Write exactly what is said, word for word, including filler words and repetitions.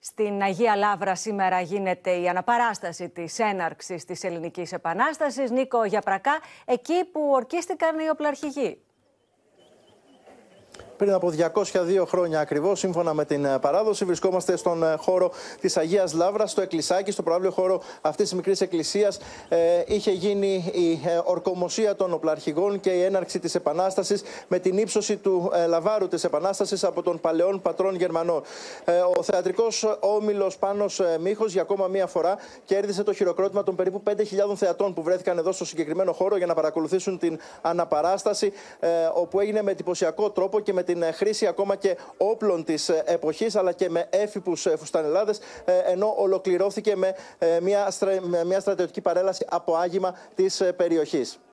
Στην Αγία Λαύρα σήμερα γίνεται η αναπαράσταση της έναρξης της Ελληνικής Επανάστασης. Νίκο Γιαπρακά, εκεί που ορκίστηκαν οι οπλαρχηγοί. Πριν από διακόσια δύο χρόνια ακριβώς, σύμφωνα με την παράδοση, βρισκόμαστε στον χώρο της Αγίας Λαύρας, στο εκκλησάκι, στο προαύλιο χώρο αυτής της μικρής εκκλησίας. Ε, είχε γίνει η ορκομοσία των οπλαρχηγών και η έναρξη της Επανάστασης με την ύψωση του ε, λαβάρου της Επανάστασης από τον παλαιών πατρών Γερμανών. Ε, ο θεατρικός όμιλος Πάνος Μίχος για ακόμα μία φορά κέρδισε το χειροκρότημα των περίπου πέντε χιλιάδων θεατών που βρέθηκαν εδώ στο συγκεκριμένο χώρο για να παρακολουθήσουν την αναπαράσταση, ε, όπου έγινε με εντυπωσιακό τρόπο και με την χρήση ακόμα και όπλων της εποχής, αλλά και με έφυπους φουστανελάδες, ενώ ολοκληρώθηκε με μια, στρα... με μια στρατιωτική παρέλαση από άγημα της περιοχής.